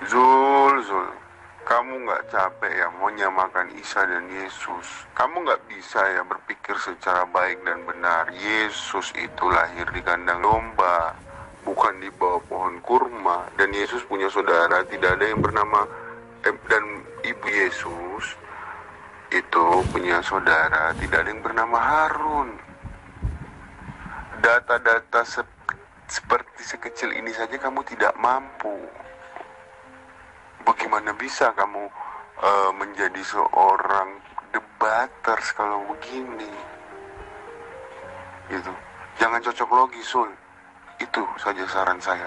Zul, kamu nggak capek ya mau nyamakan Isa dan Yesus? Kamu nggak bisa ya berpikir secara baik dan benar? Yesus itu lahir di kandang domba, bukan di bawah pohon kurma. Dan Yesus punya saudara, tidak ada yang bernama dan ibu Yesus itu punya saudara, tidak ada yang bernama Harun. Data-data seperti sekecil ini saja kamu tidak mampu. Bagaimana bisa kamu menjadi seorang debaters kalau begini? Gitu. Jangan cocok logi, Sul. Itu saja saran saya.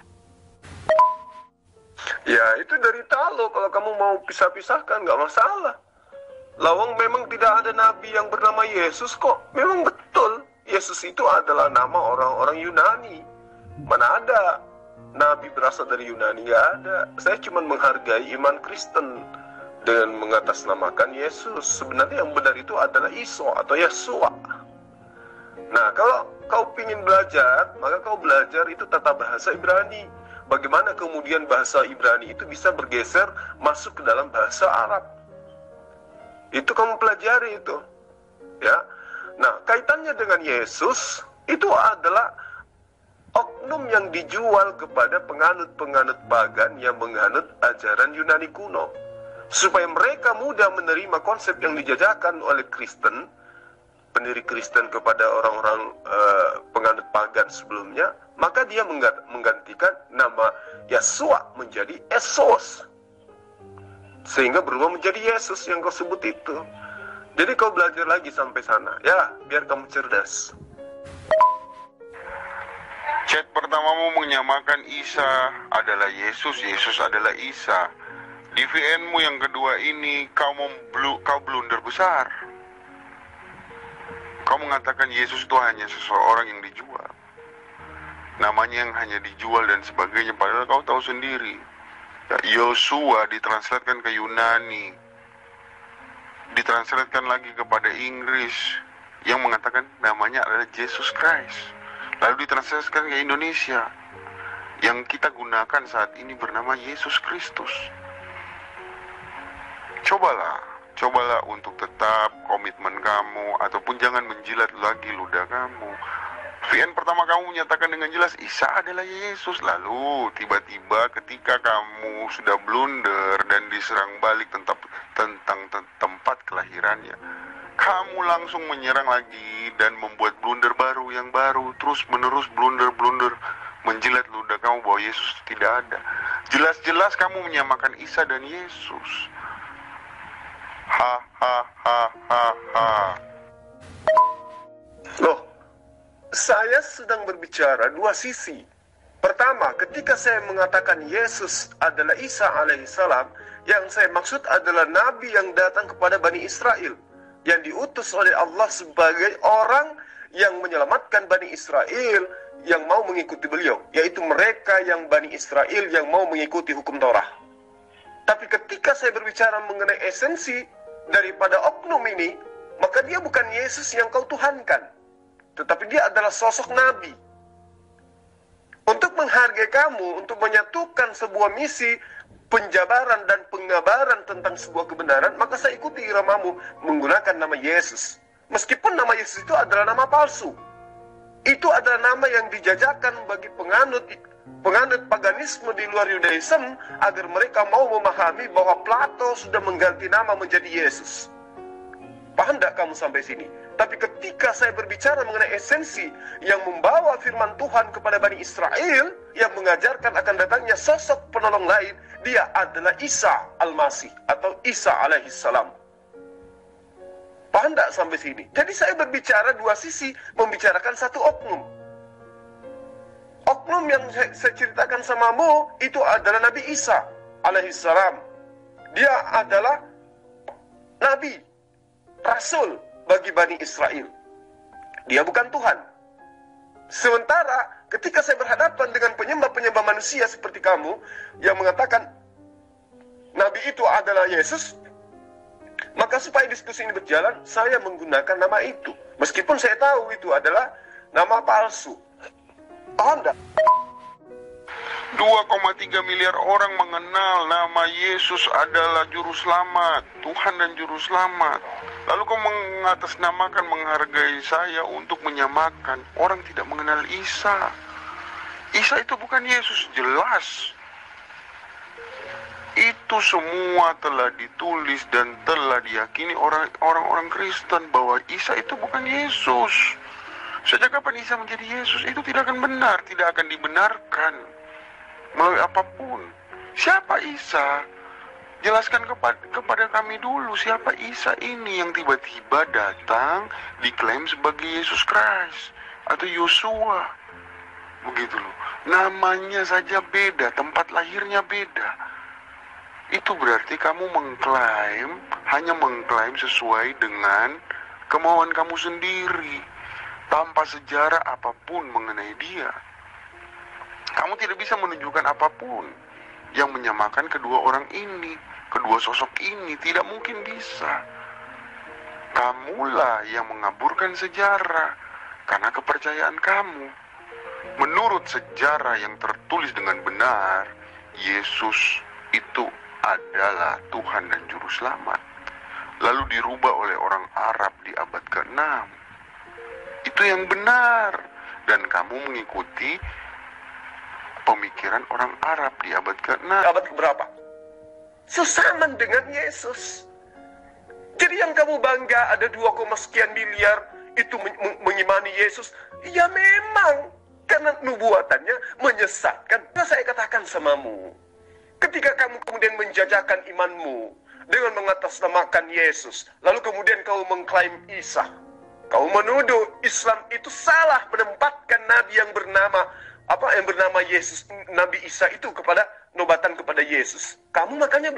Ya itu derita lo, kalau kamu mau pisah-pisahkan nggak masalah. Lawang memang tidak ada nabi yang bernama Yesus kok. Memang betul, Yesus itu adalah nama orang-orang Yunani. Mana ada nabi berasal dari Yunani? Nggak ada. Saya cuma menghargai iman Kristen dengan mengatasnamakan Yesus. Sebenarnya yang benar itu adalah Iso atau Yesua. Nah, kalau kau ingin belajar, maka kau belajar itu tata bahasa Ibrani. Bagaimana kemudian bahasa Ibrani itu bisa bergeser masuk ke dalam bahasa Arab. Itu kamu pelajari itu. Ya. Nah, kaitannya dengan Yesus itu adalah oknum yang dijual kepada penganut-penganut pagan yang menganut ajaran Yunani kuno. Supaya mereka mudah menerima konsep yang dijajakan oleh Kristen, pendiri Kristen kepada orang-orang penganut pagan sebelumnya, maka dia menggantikan nama Yesua menjadi Esos, sehingga berubah menjadi Yesus yang kau sebut itu. Jadi kau belajar lagi sampai sana, ya, biar kamu cerdas. Chat pertamamu menyamakan Isa adalah Yesus, Yesus adalah Isa. Di VN-mu yang kedua ini kau blunder besar. Kau mengatakan Yesus itu hanya seseorang yang dijual, namanya yang hanya dijual dan sebagainya. Padahal kau tahu sendiri, Yosua ditranslatekan ke Yunani, ditranslatekan lagi kepada Inggris, yang mengatakan namanya adalah Jesus Christ. Lalu ditranslatekan ke Indonesia, yang kita gunakan saat ini bernama Yesus Kristus. Cobalah untuk tetap komitmen kamu, ataupun jangan menjilat lagi ludah kamu. VN pertama kamu menyatakan dengan jelas Isa adalah Yesus. Lalu tiba-tiba ketika kamu sudah blunder dan diserang balik tentang tempat kelahirannya, kamu langsung menyerang lagi dan membuat blunder baru yang baru, terus menerus blunder menjilat ludah kamu bahwa Yesus tidak ada. Jelas-jelas kamu menyamakan Isa dan Yesus. Ha. Loh, saya sedang berbicara dua sisi. Pertama, ketika saya mengatakan Yesus adalah Isa alaihissalam, yang saya maksud adalah Nabi yang datang kepada Bani Israel, yang diutus oleh Allah sebagai orang yang menyelamatkan Bani Israel yang mau mengikuti beliau, yaitu mereka yang Bani Israel yang mau mengikuti hukum Torah. Tapi ketika saya berbicara mengenai esensi daripada oknum ini, maka dia bukan Yesus yang kau tuhankan, tetapi dia adalah sosok Nabi. Untuk menghargai kamu, untuk menyatukan sebuah misi penjabaran dan pengabaran tentang sebuah kebenaran, maka saya ikuti iramamu menggunakan nama Yesus. Meskipun nama Yesus itu adalah nama palsu. Itu adalah nama yang dijajakan bagi penganut paganisme di luar Yudaism, agar mereka mau memahami bahwa Plato sudah mengganti nama menjadi Yesus. Paham tidak kamu sampai sini? Tapi ketika saya berbicara mengenai esensi yang membawa firman Tuhan kepada Bani Israel, yang mengajarkan akan datangnya sosok penolong lain, dia adalah Isa Al-Masih atau Isa alaihissalam. Paham tidak sampai sini? Jadi saya berbicara dua sisi, membicarakan satu oknum. Oknum yang saya ceritakan samamu itu adalah Nabi Isa alaihissalam. Dia adalah Nabi, Rasul bagi Bani Israel. Dia bukan Tuhan. Sementara ketika saya berhadapan dengan penyembah-penyembah manusia seperti kamu, yang mengatakan Nabi itu adalah Yesus, maka supaya diskusi ini berjalan, saya menggunakan nama itu. Meskipun saya tahu itu adalah nama palsu. Paham enggak? 2,3 miliar orang mengenal nama Yesus adalah juru selamat, Tuhan dan juru selamat. Lalu kau mengatasnamakan, menghargai saya untuk menyamakan. Orang tidak mengenal Isa. Isa itu bukan Yesus, jelas. Itu semua telah ditulis dan telah diyakini orang-orang Kristen bahwa Isa itu bukan Yesus. Sejak kapan Isa menjadi Yesus? Itu tidak akan benar, tidak akan dibenarkan melalui apapun. Siapa Isa? Jelaskan kepada kami dulu siapa Isa ini yang tiba-tiba datang diklaim sebagai Yesus Kristus atau Yosua. Begitu loh. Namanya saja beda, tempat lahirnya beda. Itu berarti kamu hanya mengklaim sesuai dengan kemauan kamu sendiri, tanpa sejarah apapun mengenai dia. Kamu tidak bisa menunjukkan apapun yang menyamakan kedua orang ini, kedua sosok ini. Tidak mungkin bisa. Kamulah yang mengaburkan sejarah karena kepercayaan kamu. Menurut sejarah yang tertulis dengan benar, Yesus itu adalah Tuhan dan Juru Selamat. Lalu dirubah oleh orang Arab di abad ke-6. Itu yang benar. Dan kamu mengikuti pemikiran orang Arab di abad ke-6. Abad keberapa? Sesaman dengan Yesus. Jadi yang kamu bangga ada 2, sekian miliar itu mengimani Yesus. Ya memang, karena nubuatannya menyesatkan. Nah, saya katakan samamu, ketika kamu kemudian menjajakan imanmu dengan mengatasnamakan Yesus, lalu kemudian kau mengklaim Isa, kau menuduh Islam itu salah menempatkan nabi yang bernama Yesus, Nabi Isa itu nobatan kepada Yesus. Kamu makanya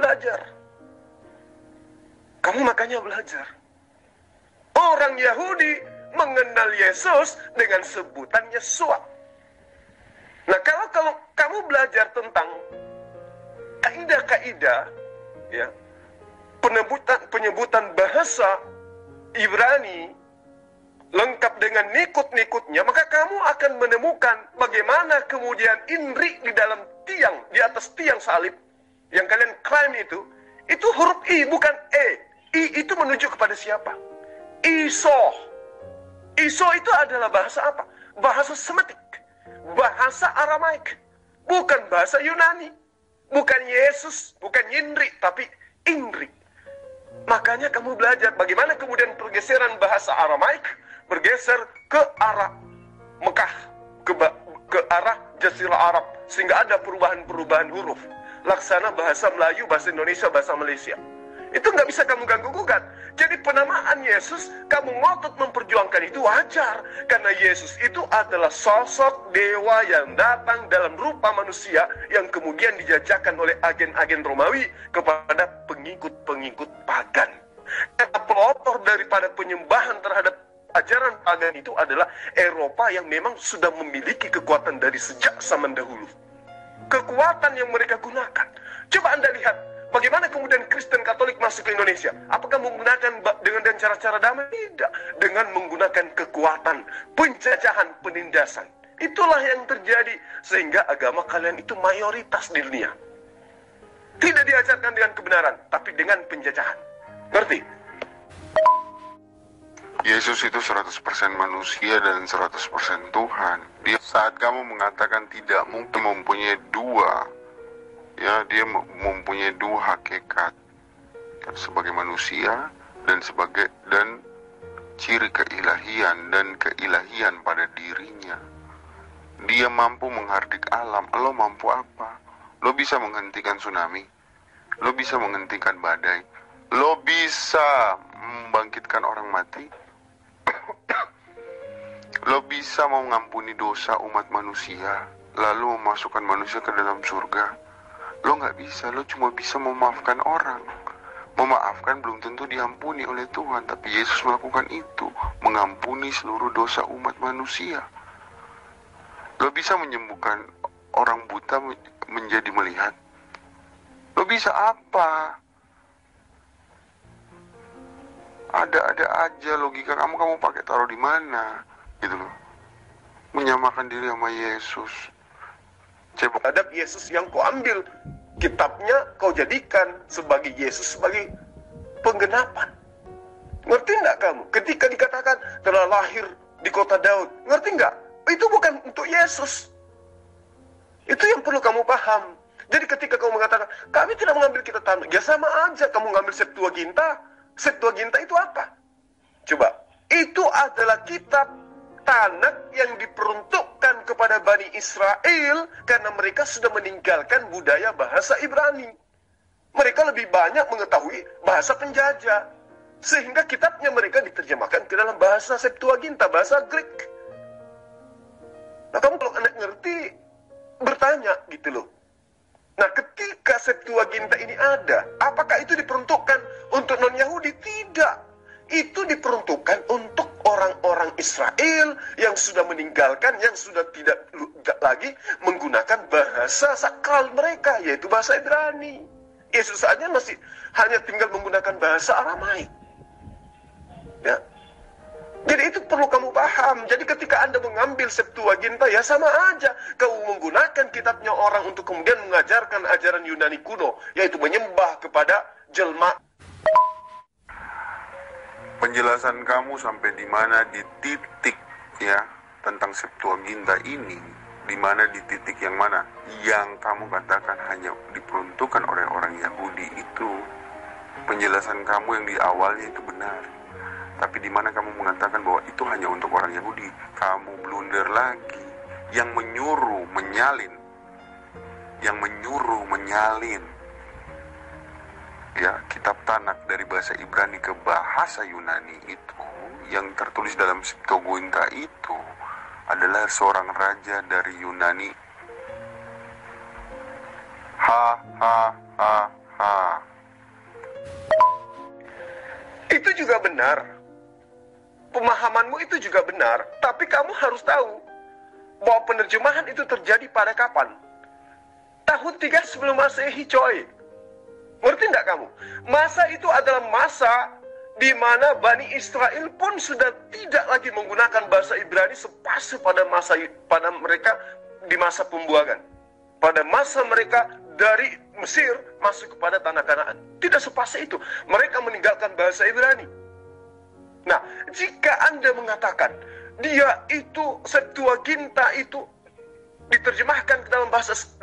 belajar. Orang Yahudi mengenal Yesus dengan sebutan Yesua. Nah, kalau kamu belajar tentang kaidah-kaidah, ya, penyebutan bahasa Ibrani lengkap dengan nikut-nikutnya, maka kamu akan menemukan bagaimana kemudian inri di dalam tiang, di atas tiang salib yang kalian klaim itu huruf I bukan E. I itu menuju kepada siapa? Iso. Iso itu adalah bahasa apa? Bahasa Semitik, bahasa Aramaik, bukan bahasa Yunani. Bukan Yesus, bukan Yinri, tapi Inri. Makanya kamu belajar bagaimana kemudian pergeseran bahasa Aramaik bergeser ke arah Mekah, ke arah Jazirah Arab, sehingga ada perubahan-perubahan huruf. Laksana bahasa Melayu, bahasa Indonesia, bahasa Malaysia. Itu nggak bisa kamu ganggu-gugat. Jadi penamaan Yesus, kamu ngotot memperjuangkan itu wajar. Karena Yesus itu adalah sosok dewa yang datang dalam rupa manusia, yang kemudian dijajakan oleh agen-agen Romawi kepada pengikut-pengikut pagan. Kata pelopor daripada penyembahan terhadap ajaran pagan itu adalah Eropa yang memang sudah memiliki kekuatan dari sejak zaman dahulu. Kekuatan yang mereka gunakan. Coba Anda lihat, bagaimana kemudian Kristen Katolik masuk ke Indonesia? Apakah menggunakan dengan cara-cara damai? Tidak. Dengan menggunakan kekuatan, penjajahan, penindasan. Itulah yang terjadi. Sehingga agama kalian itu mayoritas di dunia. Tidak diajarkan dengan kebenaran, tapi dengan penjajahan. Ngerti? Yesus itu 100% manusia dan 100% Tuhan. Saat kamu mengatakan tidak mungkin mempunyai dua, ya, dia mempunyai dua hakikat, sebagai manusia dan ciri keilahian dan keilahian pada dirinya. Dia mampu menghardik alam. Lo mampu apa? Lo bisa menghentikan tsunami, lo bisa menghentikan badai, lo bisa membangkitkan orang mati, lo bisa mengampuni dosa umat manusia, lalu memasukkan manusia ke dalam surga. Lo nggak bisa, lo cuma bisa memaafkan orang. Memaafkan belum tentu diampuni oleh Tuhan, tapi Yesus melakukan itu, mengampuni seluruh dosa umat manusia. Lo bisa menyembuhkan orang buta menjadi melihat. Lo bisa apa? Ada aja logika kamu pakai taruh di mana, gitu loh. Menyamakan diri sama Yesus. terhadap Yesus yang kau ambil. Kitabnya kau jadikan sebagai Yesus sebagai penggenapan. Ngerti nggak kamu? Ketika dikatakan telah lahir di kota Daud, ngerti nggak? Itu bukan untuk Yesus. Itu yang perlu kamu paham. Jadi ketika kamu mengatakan, kami tidak mengambil kitab Tanakh, ya sama aja kamu mengambil Septuaginta. Septuaginta itu apa? Coba, itu adalah kitab Tanakh yang diperuntukkan kepada Bani Israel karena mereka sudah meninggalkan budaya bahasa Ibrani. Mereka lebih banyak mengetahui bahasa penjajah. Sehingga kitabnya mereka diterjemahkan ke dalam bahasa Septuaginta, bahasa Greek. Nah, kamu kalau anak ngerti, bertanya gitu loh. Nah, ketika Septuaginta ini ada, apakah itu diperuntukkan untuk non-Yahudi? Tidak. Itu diperuntukkan untuk orang-orang Israel yang sudah meninggalkan, yang sudah tidak lagi menggunakan bahasa sakral mereka, yaitu bahasa Ibrani. Yesus saja masih hanya tinggal menggunakan bahasa Aramaik. Ya. Jadi itu perlu kamu paham. Jadi ketika Anda mengambil Septuaginta, ya sama aja. Kau menggunakan kitabnya orang untuk kemudian mengajarkan ajaran Yunani kuno, yaitu menyembah kepada jelma. Penjelasan kamu sampai di mana di titik ya tentang Septuaginta ini, di mana di titik yang mana yang kamu katakan hanya diperuntukkan oleh orang Yahudi itu, penjelasan kamu yang di awalnya itu benar. Tapi di mana kamu mengatakan bahwa itu hanya untuk orang Yahudi, kamu blunder lagi. Yang menyuruh menyalin ya kitab Tanakh dari bahasa Ibrani ke bahasa Yunani itu, yang tertulis dalam Septuaginta itu adalah seorang raja dari Yunani. Itu juga benar. Pemahamanmu itu juga benar, tapi kamu harus tahu bahwa penerjemahan itu terjadi pada kapan? Tahun 3 sebelum Masehi, coy. Ngerti nggak kamu? Masa itu adalah masa di mana Bani Israel pun sudah tidak lagi menggunakan bahasa Ibrani sepase pada mereka di masa pembuangan. Pada masa mereka dari Mesir masuk kepada tanah Kanaan. Tidak sepase itu. Mereka meninggalkan bahasa Ibrani. Nah, jika Anda mengatakan dia itu Septuaginta itu diterjemahkan ke dalam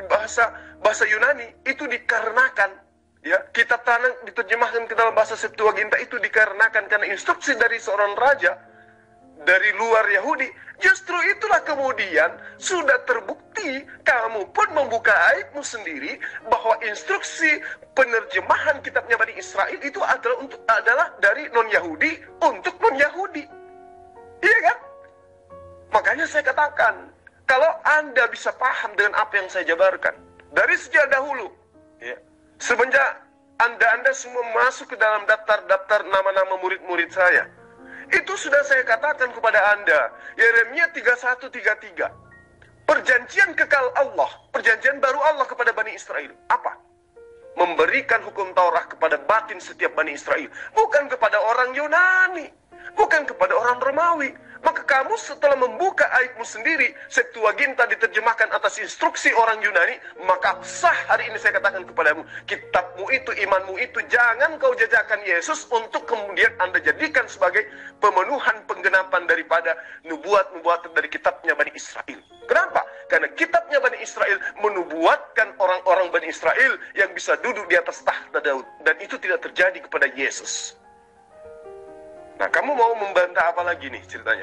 bahasa Yunani, itu dikarenakan ya kitab Tanakh diterjemahkan ke dalam bahasa Septuaginta itu dikarenakan karena instruksi dari seorang raja dari luar Yahudi. Justru itulah kemudian sudah terbukti kamu pun membuka aibmu sendiri bahwa instruksi penerjemahan kitabnya Bani Israel itu adalah dari non-Yahudi untuk non-Yahudi. Iya kan? Makanya saya katakan, kalau Anda bisa paham dengan apa yang saya jabarkan dari sejak dahulu, ya, semenjak Anda semua masuk ke dalam daftar nama-nama murid-murid saya, itu sudah saya katakan kepada Anda, Yeremia 31:33. Perjanjian kekal Allah, perjanjian baru Allah kepada Bani Israel. Apa? Memberikan hukum Taurat kepada batin setiap Bani Israel. Bukan kepada orang Yunani. Bukan kepada orang Romawi. Maka kamu setelah membuka aibmu sendiri, Septuaginta diterjemahkan atas instruksi orang Yunani, maka sah hari ini saya katakan kepadamu, kitabmu itu, imanmu itu, jangan kau jajakan Yesus untuk kemudian Anda jadikan sebagai pemenuhan penggenapan daripada nubuat-nubuat dari kitabnya Bani Israel. Kenapa? Karena kitabnya Bani Israel menubuatkan orang-orang Bani Israel yang bisa duduk di atas tahta Daud. Dan itu tidak terjadi kepada Yesus. Nah, kamu mau membantah apa lagi nih ceritanya?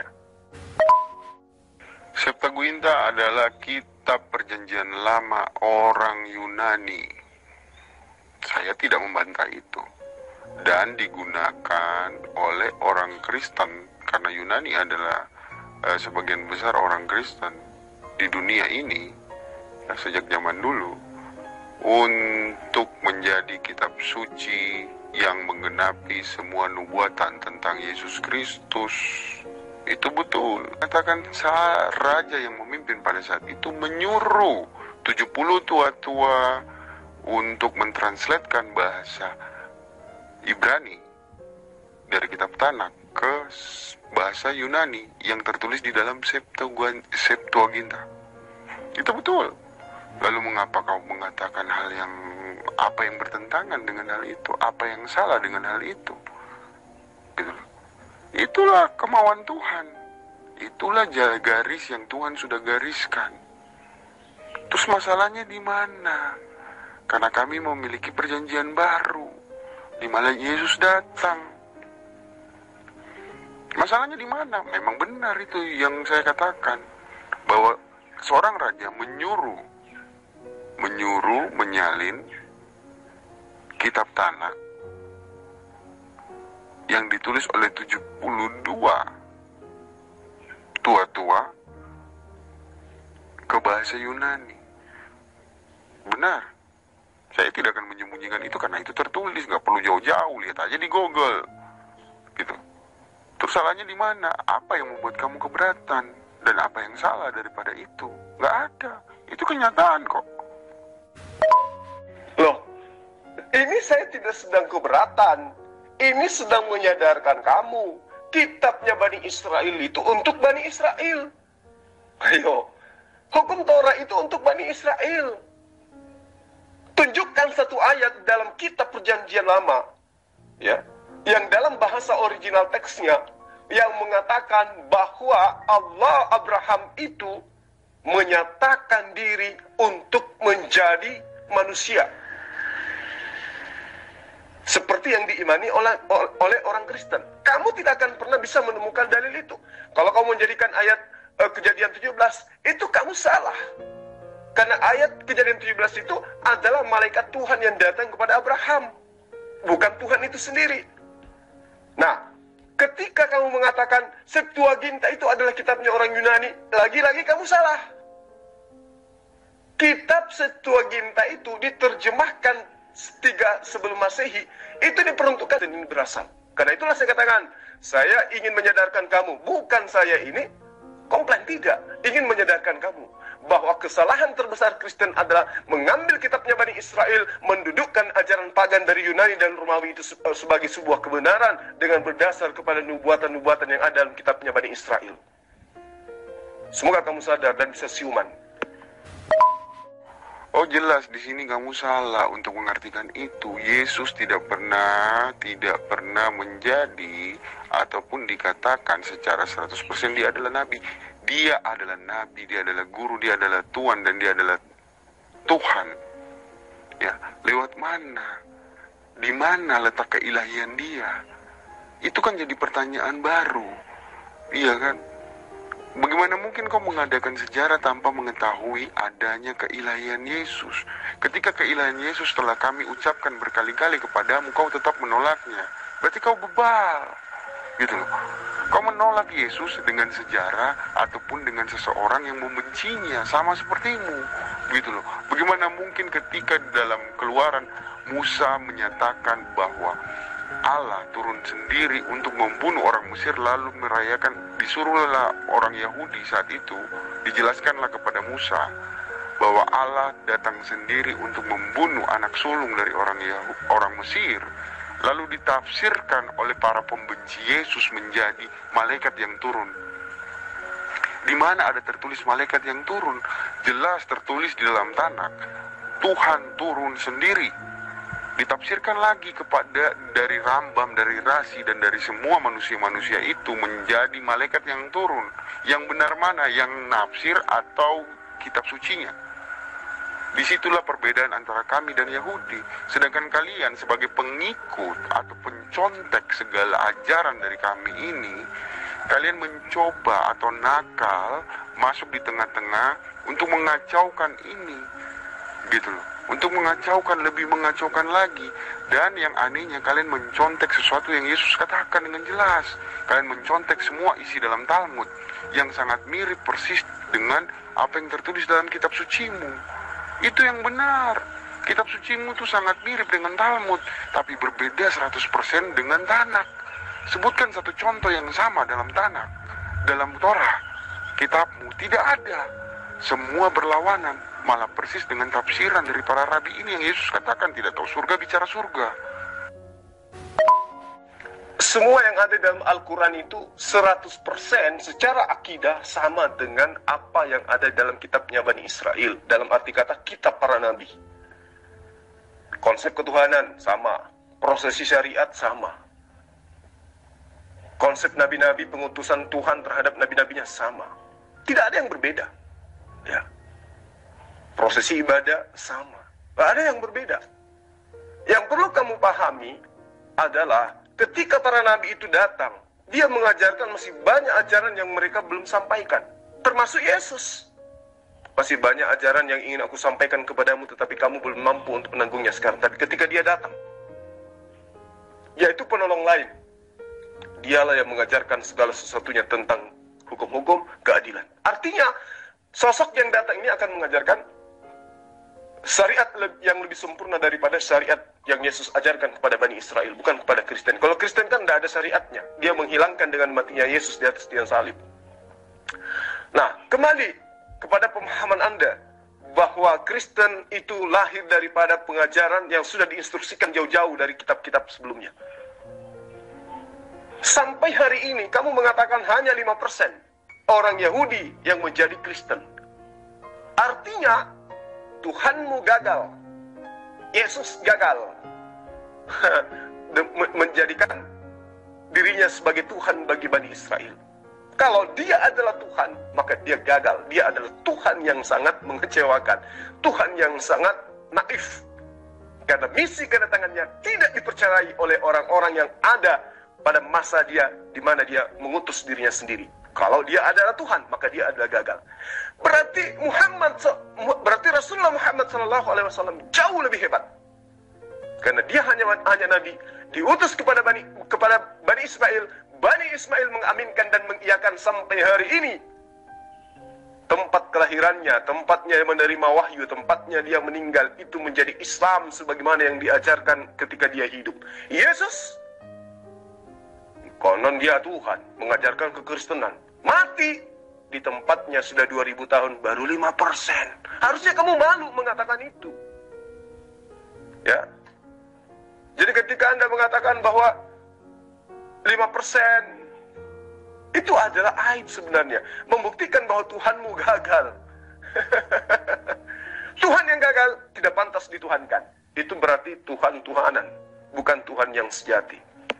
Septuaginta adalah kitab perjanjian lama orang Yunani. Saya tidak membantah itu. Dan digunakan oleh orang Kristen, karena Yunani adalah sebagian besar orang Kristen di dunia ini, ya, sejak zaman dulu, untuk menjadi kitab suci yang menggenapi semua nubuatan tentang Yesus Kristus. Itu betul. Katakan raja yang memimpin pada saat itu menyuruh 70 tua-tua untuk mentranslatekan bahasa Ibrani dari kitab Tanakh ke bahasa Yunani yang tertulis di dalam Septuaginta. Itu betul. Lalu mengapa kau mengatakan hal yang apa yang bertentangan dengan hal itu? Apa yang salah dengan hal itu? Gitu loh. Itulah kemauan Tuhan. Itulah garis yang Tuhan sudah gariskan. Terus masalahnya di mana? Karena kami memiliki perjanjian baru, di mana Yesus datang. Masalahnya di mana? Memang benar itu yang saya katakan, bahwa seorang raja menyuruh menyalin kitab Tanakh yang ditulis oleh 72 tua-tua ke bahasa Yunani. Benar, saya tidak akan menyembunyikan itu karena itu tertulis, nggak perlu jauh-jauh, lihat aja di Google, gitu. Terus salahnya di mana? Apa yang membuat kamu keberatan? Dan apa yang salah daripada itu? Nggak ada, itu kenyataan kok. Loh, ini saya tidak sedang keberatan. Ini sedang menyadarkan kamu. Kitabnya Bani Israel itu untuk Bani Israel. Ayo, hukum Torah itu untuk Bani Israel. Tunjukkan satu ayat dalam kitab perjanjian lama, ya, yang dalam bahasa original teksnya, yang mengatakan bahwa Allah Abraham itu menyatakan diri untuk menjadi manusia. Seperti yang diimani oleh orang Kristen. Kamu tidak akan pernah bisa menemukan dalil itu. Kalau kamu menjadikan ayat Kejadian 17, itu kamu salah. Karena ayat Kejadian 17 itu adalah malaikat Tuhan yang datang kepada Abraham, bukan Tuhan itu sendiri. Nah, ketika kamu mengatakan Septuaginta itu adalah kitabnya orang Yunani, lagi-lagi kamu salah. Kitab Septuaginta itu diterjemahkan 3 sebelum Masehi, itu diperuntukkan dan ini berasal. Karena itulah saya katakan, saya ingin menyadarkan kamu, bukan saya ini komplain, tidak, ingin menyadarkan kamu bahwa kesalahan terbesar Kristen adalah mengambil kitabnya Bani Israel, mendudukkan ajaran pagan dari Yunani dan Romawi itu sebagai sebuah kebenaran dengan berdasar kepada nubuatan-nubuatan yang ada dalam kitabnya Bani Israel. Semoga kamu sadar dan bisa siuman. Oh jelas di sini kamu salah untuk mengartikan itu. Yesus tidak pernah menjadi ataupun dikatakan secara 100% dia adalah nabi. Dia adalah nabi, dia adalah guru, dia adalah Tuhan, dan dia adalah Tuhan. Ya, lewat mana? Di mana letak keilahian dia? Itu kan jadi pertanyaan baru. Iya kan? Bagaimana mungkin kau mengadakan sejarah tanpa mengetahui adanya keilahian Yesus? Ketika keilahian Yesus telah kami ucapkan berkali-kali kepadamu, kau tetap menolaknya. Berarti kau bebal. Gitu loh. Kau menolak Yesus dengan sejarah ataupun dengan seseorang yang membencinya, sama sepertimu. Gitu loh. Bagaimana mungkin ketika dalam Keluaran Musa menyatakan bahwa Allah turun sendiri untuk membunuh orang Mesir, lalu merayakan, disuruhlah orang Yahudi saat itu, dijelaskanlah kepada Musa bahwa Allah datang sendiri untuk membunuh anak sulung dari orang Mesir, lalu ditafsirkan oleh para pembenci Yesus menjadi malaikat yang turun. Di mana ada tertulis malaikat yang turun? Jelas tertulis di dalam Tanakh, Tuhan turun sendiri. Ditafsirkan lagi kepada dari Rambam, dari Rasi, dan dari semua manusia-manusia itu menjadi malaikat yang turun. Yang benar mana? Yang nafsir atau kitab sucinya? Disitulah perbedaan antara kami dan Yahudi. Sedangkan kalian sebagai pengikut atau pencontek segala ajaran dari kami ini, kalian mencoba atau nakal masuk di tengah-tengah untuk mengacaukan ini. Gitu loh. Untuk mengacaukan, lebih mengacaukan lagi. Dan yang anehnya, kalian mencontek sesuatu yang Yesus katakan dengan jelas. Kalian mencontek semua isi dalam Talmud yang sangat mirip persis dengan apa yang tertulis dalam kitab sucimu. Itu yang benar. Kitab sucimu itu sangat mirip dengan Talmud, tapi berbeda 100% dengan Tanakh. Sebutkan satu contoh yang sama dalam Tanakh. Dalam Torah, kitabmu tidak ada. Semua berlawanan, malah persis dengan tafsiran dari para rabi ini yang Yesus katakan tidak tahu surga bicara surga. semua yang ada dalam Al-Quran itu 100% secara akidah sama dengan apa yang ada dalam kitabnya Bani Israel. Dalam arti kata kitab para nabi. Konsep ketuhanan sama, prosesi syariat sama. Konsep nabi-nabi, pengutusan Tuhan terhadap nabi-nabinya sama. Tidak ada yang berbeda. Ya. Prosesi ibadah sama. Tidak ada yang berbeda. Yang perlu kamu pahami adalah ketika para nabi itu datang, dia mengajarkan masih banyak ajaran yang mereka belum sampaikan. Termasuk Yesus. Masih banyak ajaran yang ingin aku sampaikan kepadamu, tetapi kamu belum mampu untuk menanggungnya sekarang. Tapi ketika dia datang, yaitu penolong lain, dialah yang mengajarkan segala sesuatunya tentang hukum-hukum keadilan. Artinya, sosok yang datang ini akan mengajarkan syariat yang lebih sempurna daripada syariat yang Yesus ajarkan kepada Bani Israel, bukan kepada Kristen. Kalau Kristen kan tidak ada syariatnya. Dia menghilangkan dengan matinya Yesus di atas tiang salib. Nah, kembali kepada pemahaman Anda bahwa Kristen itu lahir daripada pengajaran yang sudah diinstruksikan jauh-jauh dari kitab-kitab sebelumnya. Sampai hari ini kamu mengatakan hanya 5% orang Yahudi yang menjadi Kristen. Artinya Tuhanmu gagal. Yesus gagal menjadikan dirinya sebagai Tuhan bagi Bani Israel. Kalau dia adalah Tuhan, maka dia gagal. Dia adalah Tuhan yang sangat mengecewakan, Tuhan yang sangat naif. Karena misi kedatangannya tidak dipercayai oleh orang-orang yang ada pada masa dia, di mana dia mengutus dirinya sendiri. Kalau dia adalah Tuhan, maka dia adalah gagal. Berarti Rasulullah Muhammad SAW jauh lebih hebat. Karena dia hanya nabi, diutus kepada Bani Ismail. Bani Ismail mengaminkan dan mengiyakan sampai hari ini. Tempat kelahirannya, tempatnya menerima wahyu, tempatnya dia meninggal, itu menjadi Islam sebagaimana yang diajarkan ketika dia hidup. Yesus, konon dia Tuhan, mengajarkan kekristenan. Mati di tempatnya sudah 2000 tahun, baru 5%. Harusnya kamu malu mengatakan itu. Ya. Jadi ketika Anda mengatakan bahwa 5% itu adalah aib sebenarnya, membuktikan bahwa Tuhanmu gagal. Tuhan yang gagal tidak pantas dituhankan. Itu berarti Tuhan-Tuhanan, bukan Tuhan yang sejati.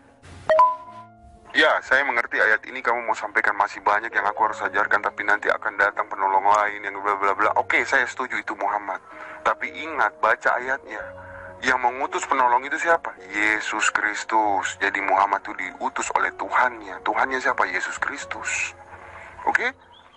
Ya, saya mengerti ayat ini kamu mau sampaikan masih banyak yang aku harus ajarkan, tapi nanti akan datang penolong lain yang bla bla bla. Oke, saya setuju itu Muhammad. Tapi ingat, baca ayatnya. Yang mengutus penolong itu siapa? Yesus Kristus. Jadi Muhammad itu diutus oleh Tuhannya. Tuhannya siapa? Yesus Kristus. Oke?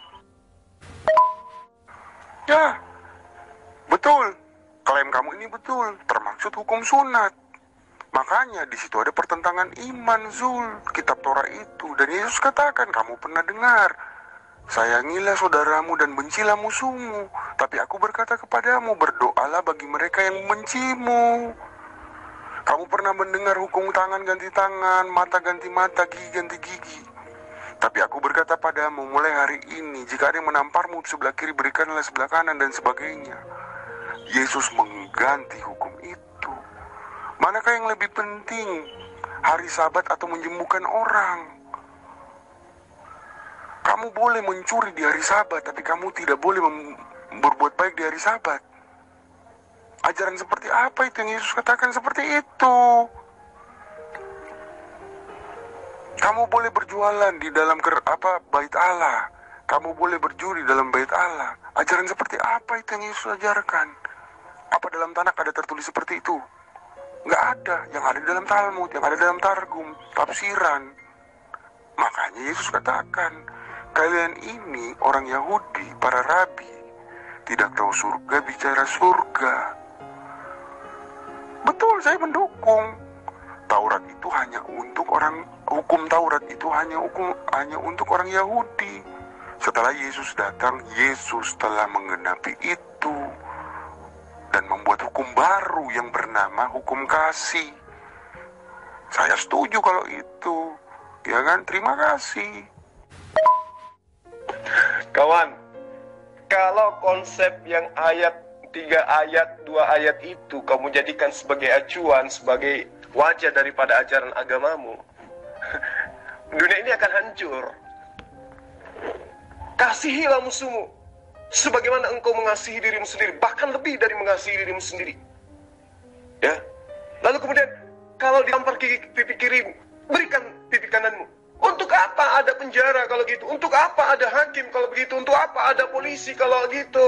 Ya, betul. Klaim kamu ini betul. Termaksud hukum sunat. Makanya di situ ada pertentangan iman, Zul. Kitab Torah itu. Dan Yesus katakan, kamu pernah dengar, sayangilah saudaramu dan bencilah musuhmu. Tapi aku berkata kepadamu, berdoalah bagi mereka yang membencimu. Kamu pernah mendengar hukum tangan ganti tangan, mata ganti mata, gigi ganti gigi. Tapi aku berkata padamu, mulai hari ini, jika ada yang menamparmu di sebelah kiri, berikanlah sebelah kanan, dan sebagainya. Yesus mengganti hukum itu. Manakah yang lebih penting, hari Sabat atau menyembuhkan orang? Kamu boleh mencuri di hari Sabat, tapi kamu tidak boleh berbuat baik di hari Sabat. Ajaran seperti apa itu yang Yesus katakan seperti itu? Kamu boleh berjualan di dalam bait Allah. Kamu boleh berjudi dalam bait Allah. Ajaran seperti apa itu yang Yesus ajarkan? Apa dalam Tanakh ada tertulis seperti itu? Nggak ada. Yang ada di dalam Talmud, yang ada dalam Targum, tafsiran. Makanya Yesus katakan, kalian ini orang Yahudi, para rabi, tidak tahu surga bicara surga. Betul, saya mendukung. Taurat itu hanya untuk hukum Taurat itu hanya untuk orang Yahudi. Setelah Yesus datang, Yesus telah menggenapi itu dan membuat hukum baru yang bernama hukum kasih. Saya setuju kalau itu. Ya kan? Terima kasih. Kawan, kalau konsep yang 3 ayat, 2 ayat itu kamu jadikan sebagai acuan, sebagai wajah daripada ajaran agamamu, Dunia ini akan hancur. Kasihilah musuhmu sebagaimana engkau mengasihi dirimu sendiri, bahkan lebih dari mengasihi dirimu sendiri. Ya. Lalu kemudian kalau ditampar pipi kiri, berikan pipi kananmu. Untuk apa ada penjara kalau gitu? Untuk apa ada hakim kalau begitu? Untuk apa ada polisi kalau gitu?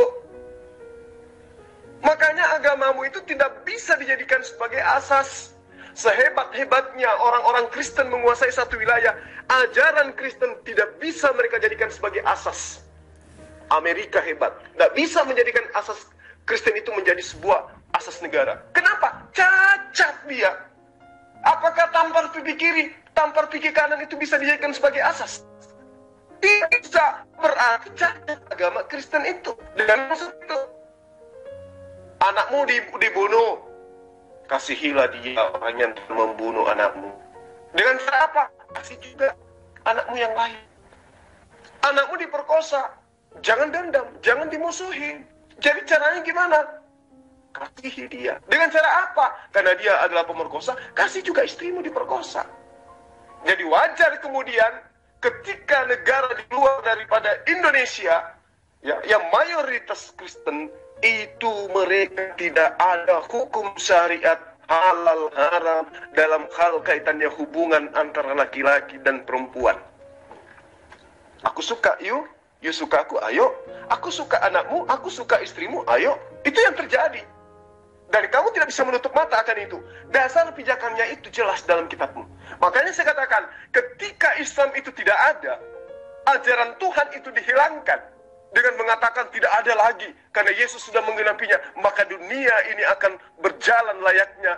Makanya agamamu itu tidak bisa dijadikan sebagai asas. Sehebat-hebatnya orang-orang Kristen menguasai satu wilayah, ajaran Kristen tidak bisa mereka jadikan sebagai asas. Amerika hebat, tidak bisa menjadikan asas Kristen itu menjadi sebuah asas negara. Kenapa? Cacat dia. Apakah tampar pipi kiri, tampar pipi kanan itu bisa dijadikan sebagai asas? Tidak bisa. Berarti cacat agama Kristen itu. Dengan maksud itu, anakmu dibunuh, kasihilah dia orang yang membunuh anakmu. Dengan cara apa? Kasih juga anakmu yang lain. Anakmu diperkosa, jangan dendam, jangan dimusuhin. Jadi caranya gimana? Kasihi dia. Dengan cara apa? Karena dia adalah pemerkosa, kasih juga istrimu diperkosa. Jadi wajar kemudian ketika negara di luar daripada Indonesia, ya, yang mayoritas Kristen, itu mereka tidak ada hukum syariat halal haram dalam hal kaitannya hubungan antara laki-laki dan perempuan. Aku suka you suka aku, ayo. Aku suka anakmu, aku suka istrimu, ayo. Itu yang terjadi. Dan kamu tidak bisa menutup mata akan itu. Dasar pijakannya itu jelas dalam kitabmu. Makanya saya katakan, ketika Islam itu tidak ada, ajaran Tuhan itu dihilangkan dengan mengatakan tidak ada lagi karena Yesus sudah menggenapinya, maka dunia ini akan berjalan layaknya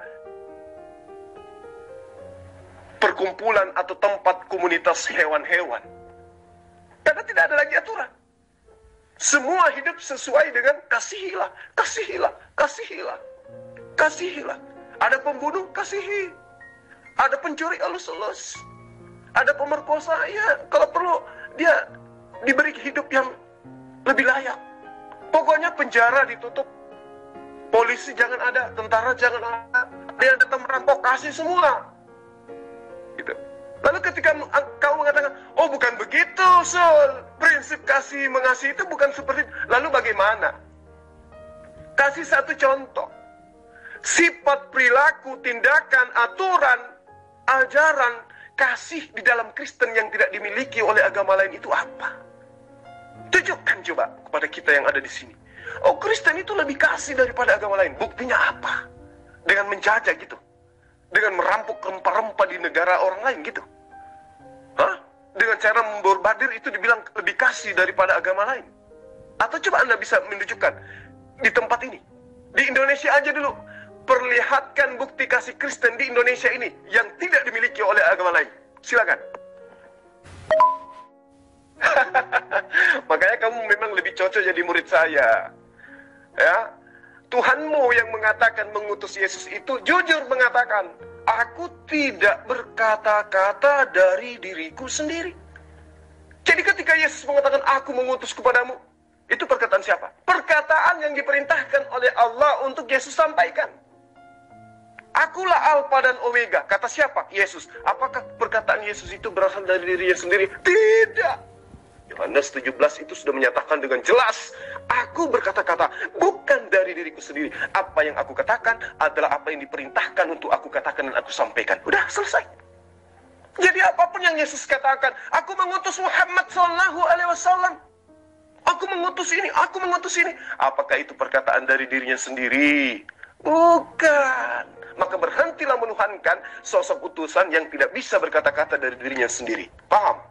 perkumpulan atau tempat komunitas hewan-hewan. Karena tidak ada lagi aturan. Semua hidup sesuai dengan kasihilah, kasihilah, kasihilah, kasihilah. Ada pembunuh, kasihi. Ada pencuri, elus-elus. Ada pemerkosa, ya kalau perlu dia diberi hidup yang lebih layak. Pokoknya penjara ditutup, polisi jangan ada, tentara jangan ada, dia datang merampok, kasih semua. Gitu. Lalu ketika kau mengatakan, oh bukan begitu, prinsip kasih mengasihi itu bukan seperti itu. Lalu bagaimana? Kasih satu contoh. Sifat perilaku, tindakan, aturan, ajaran, kasih di dalam Kristen yang tidak dimiliki oleh agama lain itu apa? Tunjukkan coba kepada kita yang ada di sini. Oh, Kristen itu lebih kasih daripada agama lain. Buktinya apa? Dengan menjajah gitu. Dengan merampok rempah-rempah di negara orang lain gitu. Hah? Dengan cara memborbadir itu dibilang lebih kasih daripada agama lain. Atau coba Anda bisa menunjukkan di tempat ini. Di Indonesia aja dulu. Perlihatkan bukti kasih Kristen di Indonesia ini yang tidak dimiliki oleh agama lain. Silakan. Makanya kamu memang lebih cocok jadi murid saya. Ya. Tuhanmu yang mengatakan mengutus Yesus itu jujur mengatakan, aku tidak berkata-kata dari diriku sendiri. Jadi ketika Yesus mengatakan aku mengutus kepadamu, itu perkataan siapa? Perkataan yang diperintahkan oleh Allah untuk Yesus sampaikan. Akulah Alfa dan Omega. Kata siapa? Yesus. Apakah perkataan Yesus itu berasal dari dirinya sendiri? Tidak. Yohanes 17 itu sudah menyatakan dengan jelas, aku berkata-kata bukan dari diriku sendiri. Apa yang aku katakan adalah apa yang diperintahkan untuk aku katakan dan aku sampaikan. Udah selesai. Jadi apapun yang Yesus katakan, aku mengutus Muhammad SAW. Aku mengutus ini, aku mengutus ini. Apakah itu perkataan dari dirinya sendiri? Bukan. Maka berhentilah menuhankan sosok utusan yang tidak bisa berkata-kata dari dirinya sendiri. Paham?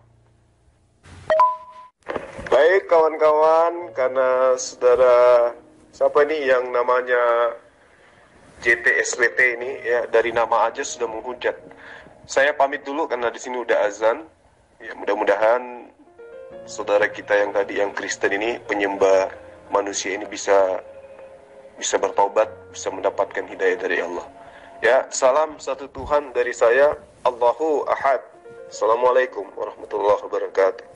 Baik kawan-kawan, karena saudara siapa ini yang namanya JTSWT ini ya, dari nama aja sudah menghujat. Saya pamit dulu karena di sini udah azan. Ya, mudah-mudahan saudara kita yang tadi yang Kristen ini penyembah manusia ini bisa bertaubat, bisa mendapatkan hidayah dari Allah. Ya, salam satu Tuhan dari saya, Allahu Ahad. Assalamualaikum warahmatullahi wabarakatuh.